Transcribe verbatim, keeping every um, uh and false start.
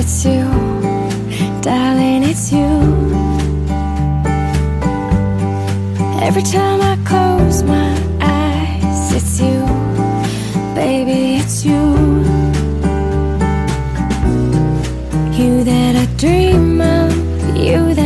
it's you, darling, it's you. Every time I close my eyes, it's you, baby, it's you. You that I dream of, you that